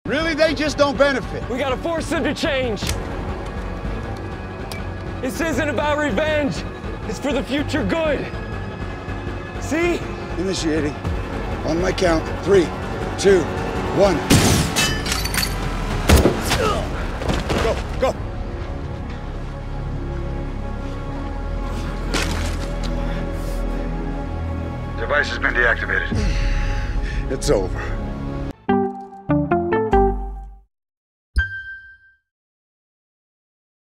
Really? They just don't benefit. We gotta force them to change. This isn't about revenge. It's for the future good. See? Initiating. On my count. 3, 2, 1. Go, go. Device has been deactivated. It's over.